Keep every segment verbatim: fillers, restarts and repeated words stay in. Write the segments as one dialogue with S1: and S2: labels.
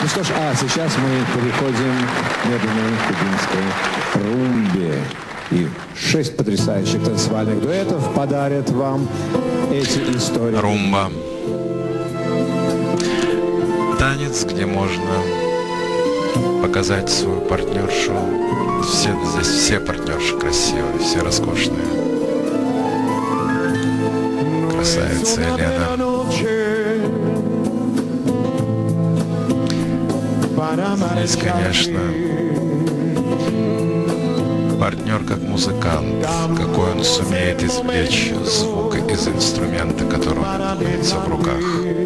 S1: Ну что ж, а сейчас мы переходим к медленной кубинской румбе. И шесть потрясающих танцевальных дуэтов подарят вам эти истории.
S2: Румба. Танец, где можно показать свою партнершу. Все, здесь все партнерши красивые, все роскошные. Красавица Елена. Здесь, конечно, партнер как музыкант, какой он сумеет извлечь звук из инструмента, который находится в руках.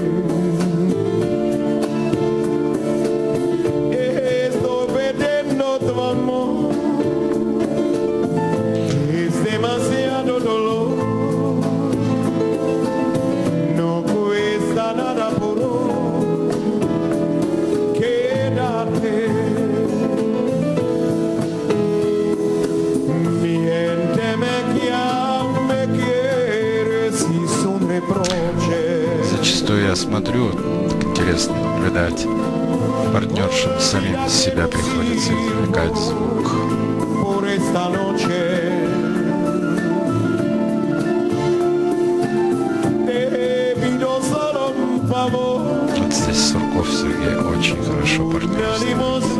S2: Зачастую я смотрю, так интересно наблюдать, партнершам самим из себя приходится извлекать звук. Вот здесь Сурков Сергей очень хорошо партнерствует.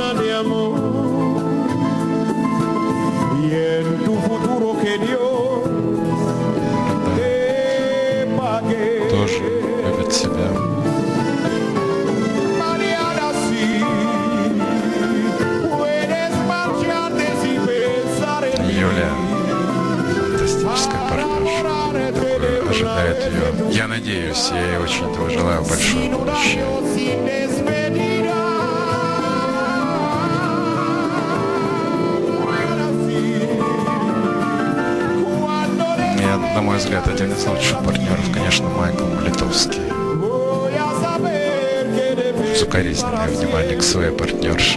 S2: Тоже любит себя. Юля фантастическая партнерша. Такое ожидает ее. Я надеюсь, я ей очень этого желаю, большое будущее. На мой взгляд, один из лучших партнеров, конечно, Майкл Малитовский. Укоризненное внимание к своей партнерше.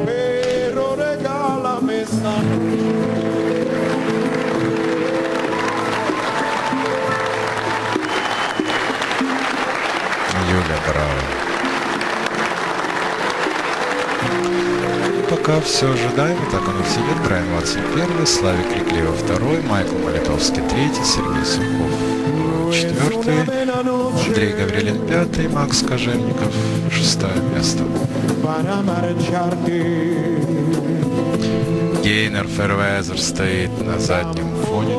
S2: Юля Браво. Пока все ожидаемо, так оно все идет. Брайан Ватсон первый, Славик Крикливо второй, Майкл Малитовский третий, Сергей Сурков четвертый, Андрей Гаврилин пятый, Макс Кожевников шестое место. Гейнер Фервезер стоит на заднем фоне.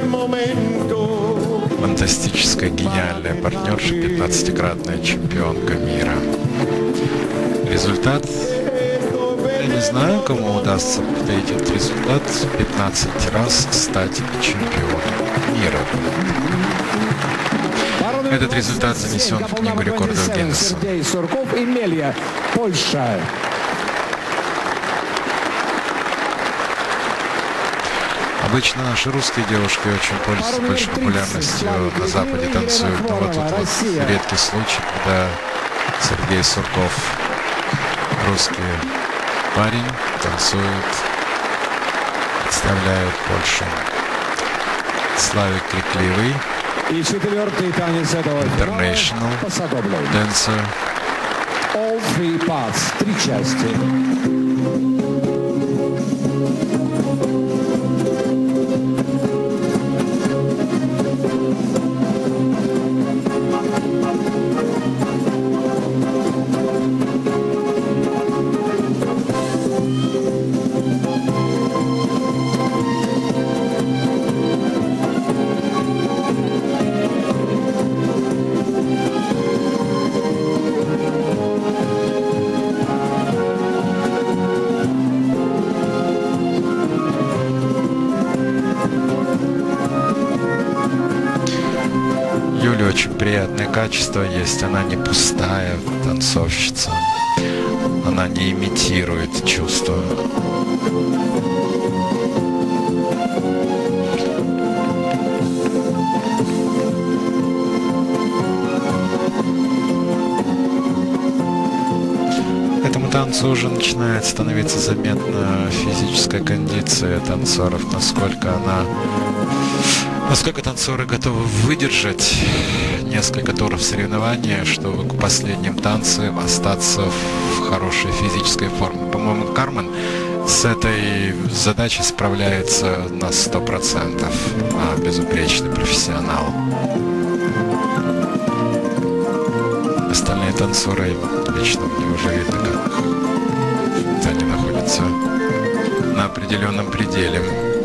S2: Фантастическая, гениальная партнерша, пятнадцатикратная чемпионка мира. Результат... Я не знаю, кому удастся повторить этот результат, пятнадцать раз стать чемпионом мира. Этот результат занесен в книгу рекордов Гиннесса. Обычно наши русские девушки очень пользуются большой популярностью на Западе, танцуют. Но вот тут вот редкий случай, когда Сергей Сурков, русский парень, танцует, представляет Польшу. Славик Крикливый,
S1: и четвертый танец этого
S2: International Dancer.
S1: All three parts, три части.
S2: Очень приятное качество есть, она не пустая танцовщица, она не имитирует чувства. Этому танцу уже начинает становиться заметна физическая кондиция танцоров, насколько она Насколько танцоры готовы выдержать несколько туров соревнования, чтобы к последним танцам остаться в хорошей физической формы. По-моему, Кармен с этой задачей справляется на сто процентов. А, безупречный профессионал. Остальные танцоры, лично мне уже видно, как они находятся на определенном пределе.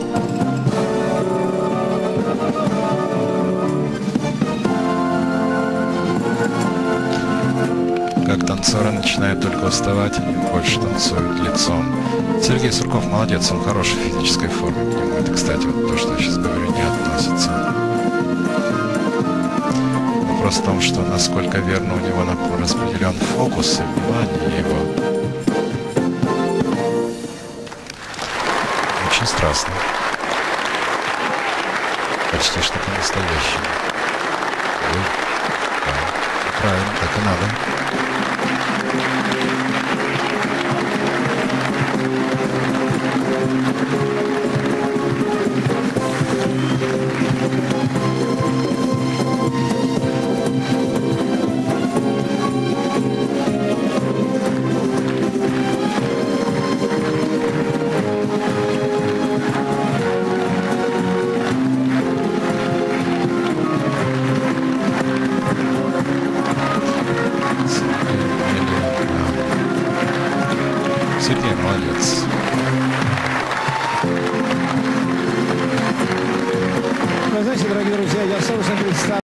S2: Как танцоры начинают только уставать, они больше танцуют лицом. Сергей Сурков молодец, он в хорошей физической форме. К нему это, кстати, вот то, что я сейчас говорю, не относится. Вопрос в том, что насколько верно у него распределен фокус и внимание его. Очень страстно. Почти что по-настоящему. Да, правильно, так и надо. Сергей молодец.
S1: Вы знаете, дорогие друзья, я собственно представляю.